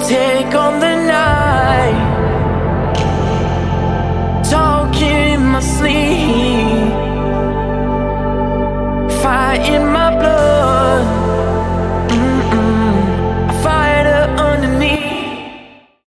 take on the night, talking in my sleep.